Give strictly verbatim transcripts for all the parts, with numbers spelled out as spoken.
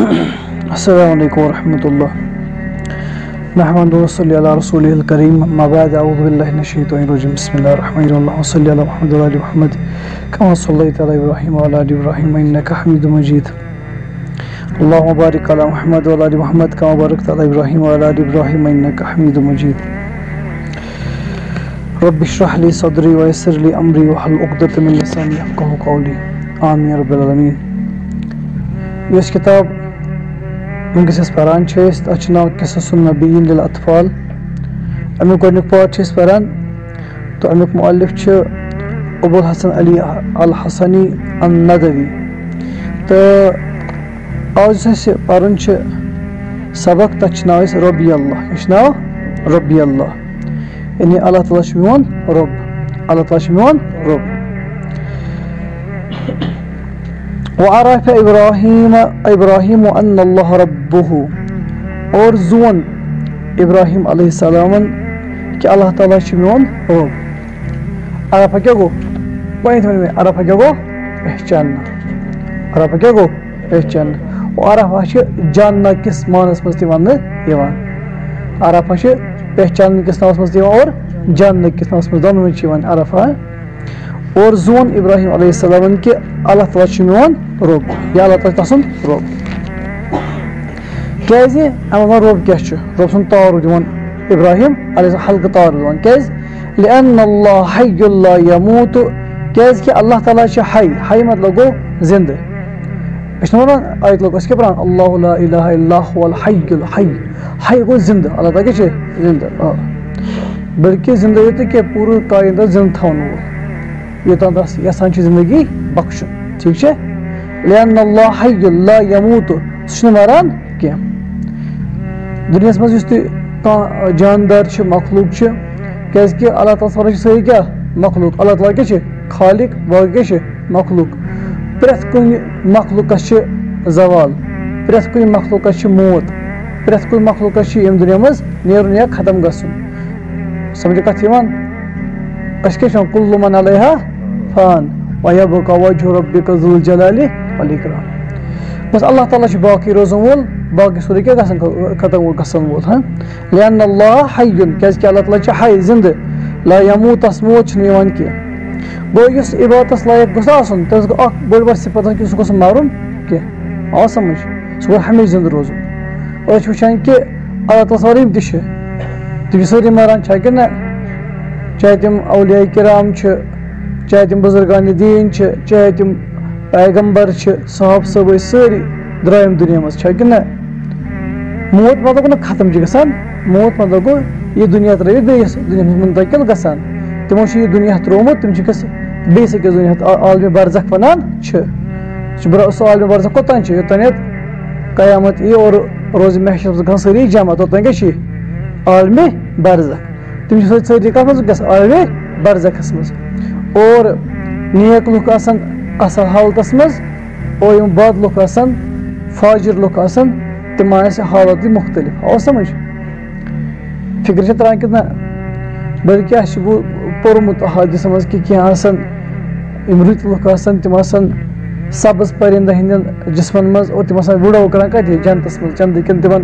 अस्सलामु अलैकुम वरहमतुल्लाह नहमदुहु व सल्ली अला रसूलिहिल करीम अम्मा बाद अऊज़ु बिल्लाहि मिनश शैतानिर रजीम बिस्मिल्लाहिर रहमानिर रहीम सल्ली अला मुहम्मद व आलि मुहम्मद कमा सल्लैता अला इब्राहीम व अला आलि इब्राहीम इन्नका हमीदुम मजीद अल्लाहुम्मा बारिक अला मुहम्मद व आलि मुहम्मद कमा बारकता अला इब्राहीम व अला आलि इब्राहीम इन्नका हमीदुम मजीद रब्बि इश्रह ली सदरी व यस्सिर ली अमरी वहलुल उक़दतम मिन लिसानी यफ़क़हू क़ौली आमीन या रब्बल आलमीन। यह किताब वस पान नाव क़िससुन नबीय्यीन लिल अतफ़ाल अमुक गोडनिक पार्ट पान तो अमुक मुअल्लिफ अबुल हसन अली अल हसनी अन नदवी। तो आज पान सबक तथ नाव रब्बी अल्लाह यह नाव रब्बी अल्लाह यानी अल्लाह ताला मोन रब अल्लाह ताला मोन रब। वअरफ़ इब्राहीम इब्राहीम अन्नल्लाह रब्बुहु और ज़ोन इब्राहीम अलैहिस्सलामन कि अल्लाह ताला मोन रब। अरफ़ा क्या गो में अरफ़ा क्या गो पहचानना अरफ़ा क्या गो पहचानना अरफ़ा जानना किस मानस मज वन अरफ़ा पहचान किस नावस मज और जानना किस नावस मज दोनों अरफ़ा। और ज़ोन इब्राहीम अलैहिस्सलाम कि अल्लाह ताला मोन रब या अल्लाह ताला तसन रब क्या रब क्या रब सुन तारुफ दिवान इब्राहीम हल्क तारुफ दिवान क्या लिअन्नल्लाह हय्युन ला यमूत क्या कि अल्लाह ताला हय हय मतलब गो जिंद आयत लोग क्या पढ़ान अल्लाहु ला इलाहा इल्ला हुवल हय्युल हय्य हय गो जिंद अल्लाह ताला क्या जिंद बल्कि जिंद ये कि पूरे कायनात जिंद थवन योतान तस यसान जिंदगी बख्शन ठीक है। लिअन्नल्लाह हय्युन ला यमूत सह मरान क्या दुनिया मज जानदार मखलूक क्या अल्लाह ताला सारी क्या मखलूक अल्लाह ताला क्या खालिक बाकी क्या मखलूक प्रेथ कुन मखलूकस जवाल प्रेथ कुन मखलूकस मौत प्रेथ कुन मखलूकस दुनिया मज नेरुन या खत्म गसुन समझ कथ क्या कुल्लु मन अलैहा फान व यबका वजहु रब्बिका ज़ुल जलालि वल इकराम। बस अल्लाह ताला बाकी रोजन वोल बाकी सूर्य क्या खत्म गसन वोल हाँ लिअन्नल्लाह हय्युन क्या अल्लाह ताला हय जिंद ला यमूत तस मौत निवान क्या गो इस इबादत लायक गोस आसन तस गो अख बड़ बड़ सिफत कि सह गोस मारुन क्या आ समझ सह गो हमेशा जिंद रोजन और वुचान कि अल्लाह ताला सारी तम तम सारी मारान कि ना चाहे तम औलिया किराम चाहे तम बुजुर्गान दीन चाहे तम पैगम्बर साहब सब सारी द्रायम दुनिया मज कि ना मौत मतलब गो ना खत्म गसान मौत मतलब गो यह दुनिया त्रवित बेस दुनिया मुंतकिल गसान तमो यह दुनिया त्रोमुत तम बेस अकिस दुनिया आलम बरज़ख वनान सह आलम बरज़ख कोतान योतान कयामत यी और रोज महशर गन सारी जमा तोतान क्या आलम बरज़ख तम सारी कत मज आलम बरज़खस मज और नेक लुक आसन असल हालतस मज और यम बद लुक आसन फाजिर लुक आसन तम हालत मुख्तलिफ आओ समझ फिक्र तरान कि ना बल्कि पोर्मुत हादिस मज कि क्या रुत लुक तम सब्ज परिंद हंद जिसमन मज और तम वुडो कर कत जनतस मज चंद किन तम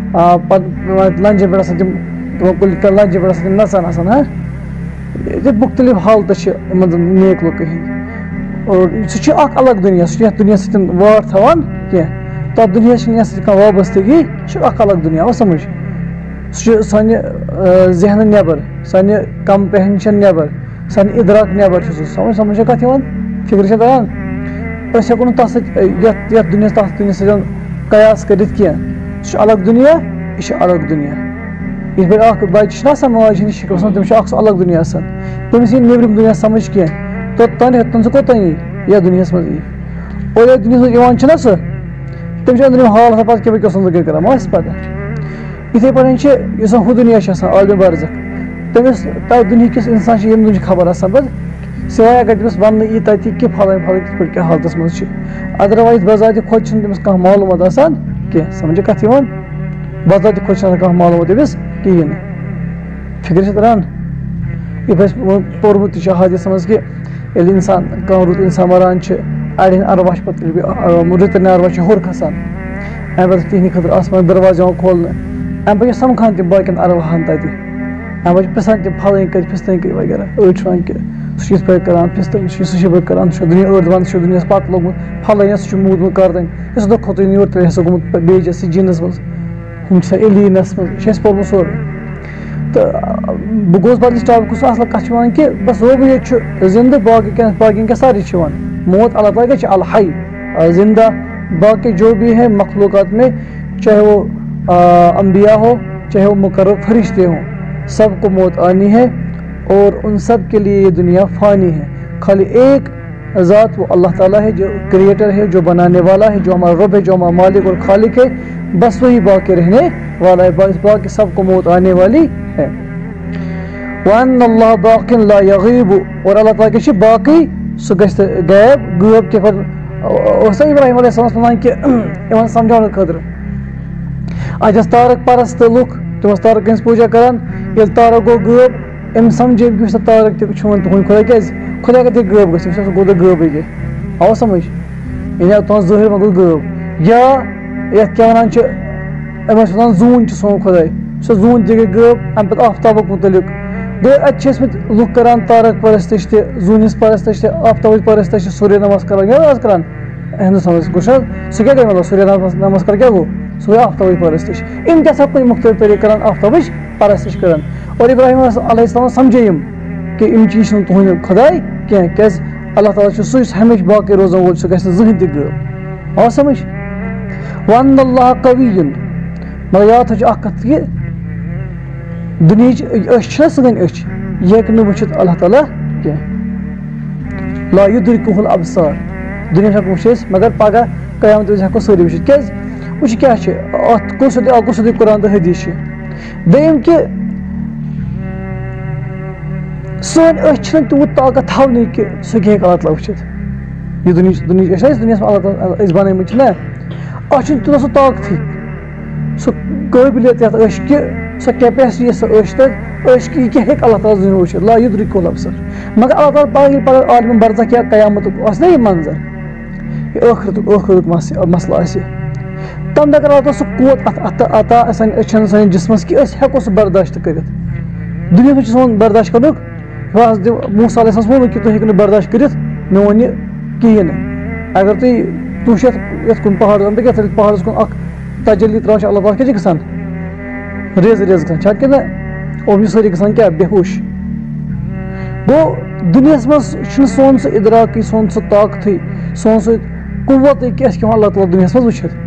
लंजन पे तम तम कुल लंजन पे तम नचान हाँ मुख्तलिफ हालत नेक लुक और सह अलग दुनिया सह दुनिया सत वाट थवान क्या तथ दुनिया सह वाबस्तगी सह अलग दुनिया वो समझ सह सान जहन नबर सान कम्प्रेहेंशन नबर सान इदराक नबर समझ समझ कत फिक्र तरान हेको तथ दुनिया तथ दुनिया सत कयास कर सह अलग दुनिया यह अलग दुनिया इस पे बच्चे माज हंद शिक तम अलग दुनिया तमिस नबरम दुनिया समझ क्या तो तन तन सह कोतान यी यह दुनिया मज यी और यह दुनिया मज सह तम अंदर हाल पे क्या जिंदगी कर पता इथे पे हु दुनिया आलम बरज़ख तमिस तथ दुनिया किस इंसान यम दुनिया खबर बस सिवाय अगर तमिस वन यी तथि कि फलान फलान कित क्या हालत मज अदरवाइज बजात खुद तमिस कह मालूमात क्या समझ कत बजात खुद कह मालूमात तमिस कहें फिक्र तरान यह पोर्मुत हादिस मज कि इंसान कह रुत इंसान मरान अड़न अरवा पे रुत अरवा हुर खसान अमे पे तिहंद खतर आसमान दरवाजा खोलने अमे पे समखान तम बाकिन अरवाहन तत अमे पे पिसान तम फलन कत फिस्तन कत वगैरह अड़ वन कि सह पे कर फिस्तन सह कर दुनिया अड़ दपान सह दुनिया पत लोगमुत फलन सह मूदमुत कर्दन इस दो खोत योर तेल हसा गोमुत बेज जिनस मज हम एलियनस मज पोर्मुत सोरे तो बह गोस बदल टॉपिक असल कत वन कि बस रोब ये जिंद बाकी बाकी क्या सारी मौत अल्लाह ताला क्या अल हई जिंदा बाकी जो भी है मखलूक़ात में चाहे वो अम्बिया हो चाहे वो मुकर्रब फरिश्ते हों सबको मौत आनी है और उन सब के लिए ये दुनिया फ़ानी है। खाली एक ज़ात वो अल्लाह ताला है जो क्रिएटर है जो बनाने वाला है जो हमारा रब है जो हमारा मालिक और खालिक है बस वही बाकी रहने वाला है बस बाकी सबको मौत आने वाली है। वअन्नल्लाह बाक़िन ला यग़ीब और अल्लाह ताला के बाकी सह गैब गैब के पर इब्राहिम अलैहिस्सलाम कि इन समझाने खतर अजस तारक परस्त लुक तम तारक हज पूजा करान ये तारक गो गैब अम समझे कि तारक तुन तुहद खुदा क्या खुदा कत गैब ग गो गैब गए आओ समझ या तुम ज़ाहिर मा गो गैब या ये क्या वन अम जून सोन खुदा सह जून तह गई गैब अम पे आफ्ताब मुतलिक गो अत लुक करान तारक परस्तिश तूनिस परस्तिश आफ्ताब परस्तिश सूर्य नमस्कार आज करान हिंदुस्तान गुश सह क्या गई मतलब सूर्य नमस्कार क्या गो सह आफ्ताब परस्तिश इन क्या कुछ मुख्तलिफ तरीके करान आफ्ताब परस्तिश करान और इब्राहिम अलैहिस्सलाम समझे यम कि इन चीज तुहद खुदा क्या क्या अल्लाह ताला सह हमेशा बाकी रोजन वोल सह गि जहन तह गैब आओ समझ वअन्नल्लाह कवियुन मगर याद थो कत कि दुनिया सन अच यह हेक वुचित अल्लाह ताला क्या ला युद्रिकुहुल अबसार दुनिया हेको वुचित मगर पगह क़यामत विज़ हेको सारी वुचित क्या वुच क्या गो सो सो कुरान तो हदीस दोम कि सन अच तूत ताकत थवन कि सह क्या अल्लाह ताला वुचित यह दुनिया दुनिया दुनिया अल्लाह बनमत ना अत तूत सह ताकत सह काबिलियत ये कि सह कैपेसिटी सह तथ कि क्या हेक अल्लाह ताला दुनिया वुचित ला युद्रिकुहुल अबसार मगर अल्लाह ताला पगह आलम बरज़ख या क़यामत ना यह मंजर यह आखिरत आखिरत मसला तम अगर अल्लाह ताला सह कुव्वत अता सान अचन सान जिस्मस कि हेको सह बर्दाश्त कर दुनिया में सोन बर्दाश्त कर मूसा अलैहिस्सलाम वो कि तुम हेको बर्दाश्त कर मे वन कहें अगर तुम तुश ये पहाड़ तो क्या पहाड़ कुन तजली त्रा अल्लाह ताला क्या गसान रेज रेज गसान कि ना और सारी गसान क्या बेहोश गो दुनिया मज सोन सह इदराक सोन सह ताकत सोन सह कुव्वत कि क्या अल्लाह ताला दुनिया मज वुचित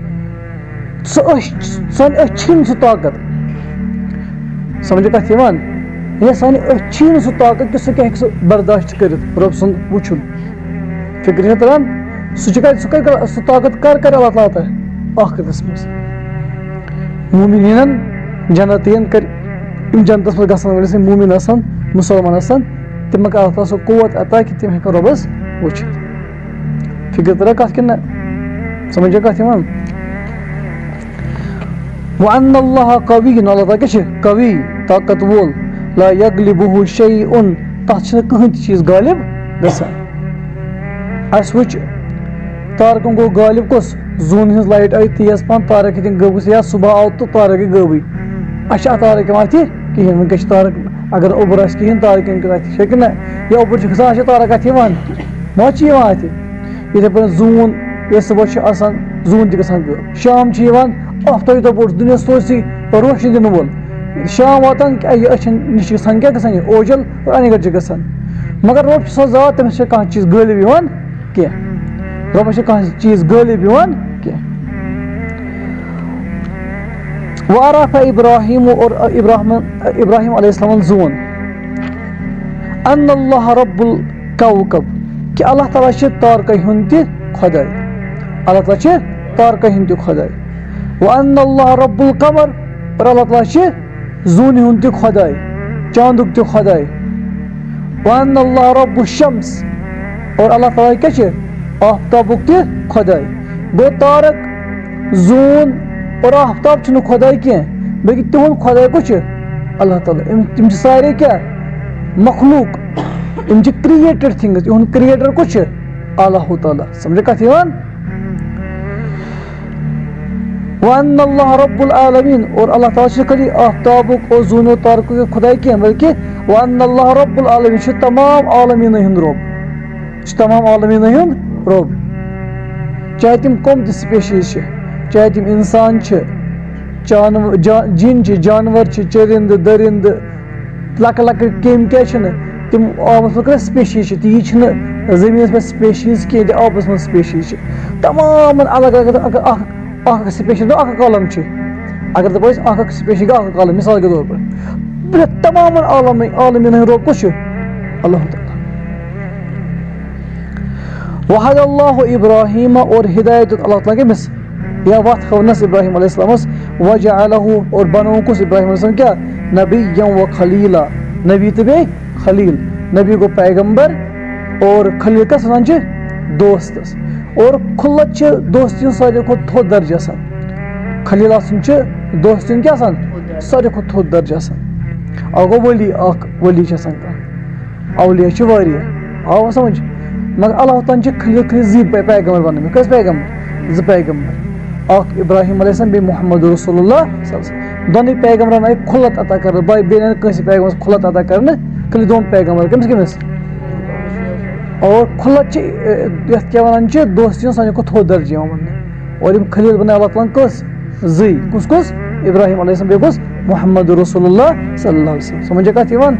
सान अच्छी सह ताकत समझ कत यह सान अच्छी सह ताकत कि सह क्या सह बर्दाश्त कर रब सुन वुचुन फिक्र तरान सह सह ताकत कर कर अल्लाह ताला आखिरतस मज मोमिनीन जन्नतियन कर इन जन्नतस मज गसन वलिस मोमिन आसान मुसलमान आसान तिम कर अल्लाह ताला सह कुव्वत अता कि तिम हेकन रबस वुचित फिक्र तरा कत कि ना समझ कत वअन्नल्लाह कवियुन अल्लाह ताला क्या कवि ताकत वोल ला यगलिबुहु शैउन तथ कहीं चीज गालिब गसान अस वुच तारकन गो गालिब कस जून हज लाइट आई तेज पन तारक हन गबस या सुबह आव तो तारक गई गबी अस तारक यहां अथ कहें वनक तारक अगर ओबर आस कहें तारक अथ कि ना या ओबर गसान तारक अथ मा अथ इथे पे जून ये सुबह जून तक गब शाम आफ्ताब यूत बोड़ दुनिया सोसी रोशन दिन वोल शाम वातान अचन नश गसान क्या गसान ओजल और अनिगट गसान मगर रब सो ज़ात तमिस कह चीज गालिब यवान क्या रबस कह चीज गालिब यवान क्या वअरफ़ इब्राहिम और इब्राहिम इब्राहिम अलैहिस्सलाम जून अन्नल्लाह रब्बुल कौकब कि अल्लाह ताला छ तारक हुंद खुदाई अल्लाह ताला छ तारक हुंद खुदाई व अन्नल्लाह रब्बुल कमर और अल्लाह ताला छ जून हुंद खुदाई चांदुक त खुदाई व अन्नल्लाह रब्बुश शम्स और अल्लाह ताला क्या छ आफ्ताबुक त खुदाई गो तारक जून और आफ्ताब छ खुदाई क्या बल्कि तुहद खुदाई को छ अल्लाह ताला तुम सारे क्या मखलूक in created things in creator को छ अल्लाह ताला समझ कत वअन्नल्लाह रब्बुल आलमीन और अल्लाह ताला खाली आफ्ताबुक और जूनो तारक खुदा कह बल्कि वअन्नल्लाह रब्बुल आलमीन तमाम आलमीन हुंद रब तमाम आलमीन हुंद रब चाहे तिम कम त स्पेशीज चाहे तिम इंसान जानवर जा, जिन जानवर चरिंद दरिंद लक लक केम क्या तिम आबस मज स्पेशीज ती जमीन पे स्पेशीज कह आबस मज स्पेशीज तमाम अलग अलग स्पेशीज कॉलम अगर दपो स्पेशीज कॉलम मिसाल के तौर पर तमाम आलम आलमीन रोब कुछ अल्लाह ताला वहदल्लाहु इब्राहीम और हिदायत अल्लाह ताला केमिस या वत खवनस इब्राहीम अलैहिस्सलाम वजअलहु और बनो कुछ इब्राहीम अलैहिस्सलाम क्या नबिय्यन व खलीला नबी तो बे खलील नबी को पैगंबर और खलील का सनान दोस्त और खुल्लत दोस्ती सारे को थोद दर्जा सन खलील आसन दोस्ती क्या सन सारे को थोद दर्जा सन अगो वली अख वली अवलिया वारिया आव समझ मगर अल्लाह ताला खलील खलील जी पैगंबर बन कस पैगंबर ज पैगंबर अख इब्राहीम अलैहिस्सलाम बे मोहम्मद रसूलुल्लाह दोनों पैगंबरन आई खुल्लत अता कर बाय बेन कस पैगंबर खुल्लत अता करने खली दोन पैगंबर कमिस कमिस और खुल्लत यथ क्या वनान दोस्तियों साने को थोद दर्जा वन और यम खलील बना अल्लाह ताला कस जी कुस कुस इब्राहीम अलैहिस्सलाम बे कुस मोहम्मद रसूलुल्लाह सल्लल्लाहु अलैहि वसल्लम समझ का तीवन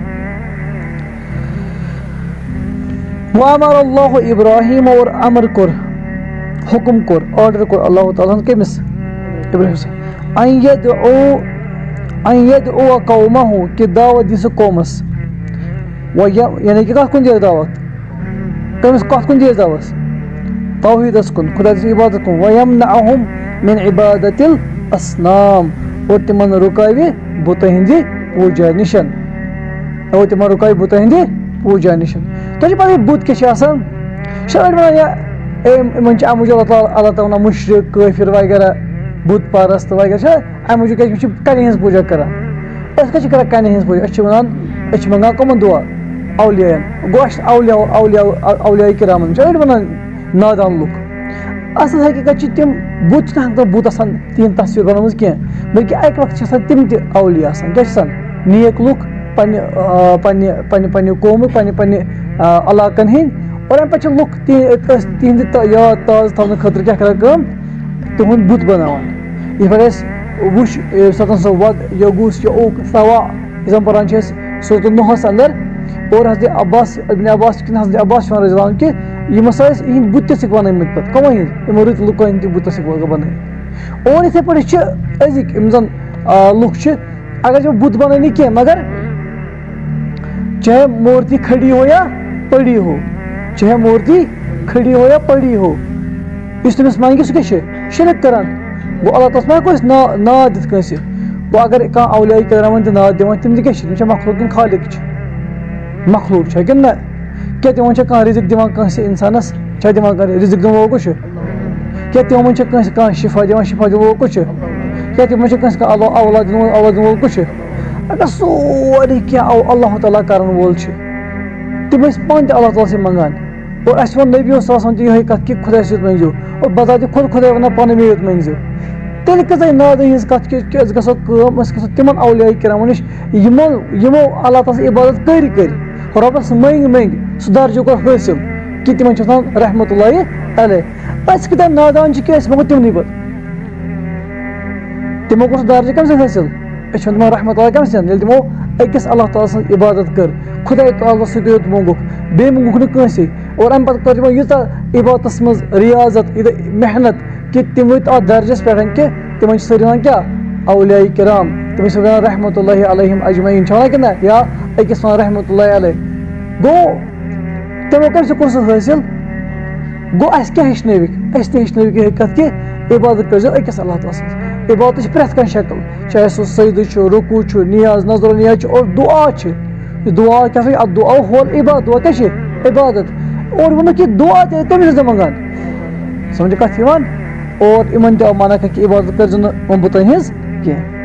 वअमर अल्लाह इब्राहीम और अमर कर हुक्म कर ऑर्डर कर अल्लाह ताला केमिस इब्राहीम से अन यदउ अन यदउ कौमहु कि दावत दिस कौमस व यानी कि कत कुन दिस दावत कमिस कत कुन दिस दावत तौहीदस कुन खुदा की इबादत कुन व यमनअहुम मिन इबादतिल असनाम और तिमन रुकावे बुत हिंदी पूजा निशन और तिमन रुकावे बुत हिंदी पूजा निशन तो पता बुत क्या शायद बना या इन अमुज अल्लाह ताला मुशरिक काफिर वगैरह बुत परस्त वगैरह अमुज कन हज पूजा करान क्या कन हज पूजा वन मंगान कमन दुआ अवलिया गोश अवलिया अवलिया अवलिया करामन वन नादान लुक असल हकीकत तम बुत बुत तीन तस्वीर बनम कह बल्कि अक वक्त तम तवलिया क्या नेक लुक पन्ने कौम पन्ने पन्ने इलाकन हंद और अम पे लुक तिहद याद ताज थवन खतर क्या कर तुहद बुत बनान ये पे वुश सतन सो वद यगूस यऊक सवा इस पान सूरत नूहस अंदर और हजरत अब्बास इब्न अब्बास हजरत अब्बास रज़ियल्लाहु अन्हु कि यम इन बुत बनमत पे कम हंद यमो रुत लुको हंद बुत बन और इथे पे अजिक जन लुक अगर बुत बन कह मगर चाहे मूर्ति खड़ी हो या पड़ी हो चाहे मूर्ति खड़ी हो या पड़ी हो इस तमिस मांगे सह क्या शिरक करान गो अल्लाह ताला को ना ना दित कंस गो अगर कह अवलिया करामन तो ना दिवान तम क्या मखलूक खालिक मखलूक कि ना क्या तिमन कह रिजिक दिवान कंस इंसानस दिवान रिजिक दिन वो कुछ क्या तिमन कह शिफा दिवान शिफा दिन वो कुछ क्या तिमन कह औलाद दिन औलाद दिन वो कुछ अगर सोरे क्या अल्लाह ताला करन वोल तम पान अल्लाह ताला से मंगान और अस वन नबी ये कत कि खुदा सत मंगो और बजात खुद खुदा वन पान मे योत मंगो तेल कत नाद हज कत गो तिम अवलिया कराम नश यमो यमो अल्लाह ताला इबादत कर कर रबस मंग मंग सह दर्जो कर हासिल कि तिम रहमतुल्लाहि अलैह अस कत नादान क्या मो तिमन पे तिमो कर दर्ज कम हासिल अम रहमतुल्लाहि कम से तिमो अकिस अल्लाह ताला सं इबादत कर खुदा ताला सत मंगुक बे मंगुक न कंसे और अम पे कर तिमो यूता इबादत मज रियाजत मेहनत कि तिम वत अत दर्जस पे कि तिम सारे क्या अवलिया किराम तिम रहमतुल्लाहि अलैहिम अजमईन कि ना या अकिस वन रहमतुल्लाहि अलैह गो तिमो कम से कोर सह हासिल गो अस क्या हेचनविक अस हेचनविक कत कि इबादत कर अकिस अल्लाह ताला सं इबादत प्रेथ कह शक्ल चाहे सह सजद रुकू नियाज नजर नियाज और दुआ दुआ क्या दुआ होल इबादत दुआ क्या इबादत और वो कि दुआ तमिस मंगान समझ कत और इन माना कि इबादत कर बुत हज कह